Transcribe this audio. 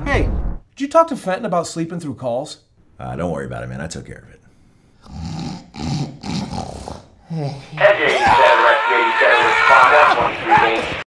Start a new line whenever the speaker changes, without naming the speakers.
Hey, did you talk to Fenton about sleeping through calls?
Don't worry about it, man. I took care of it.
Hey, you said respond. That's 23 days.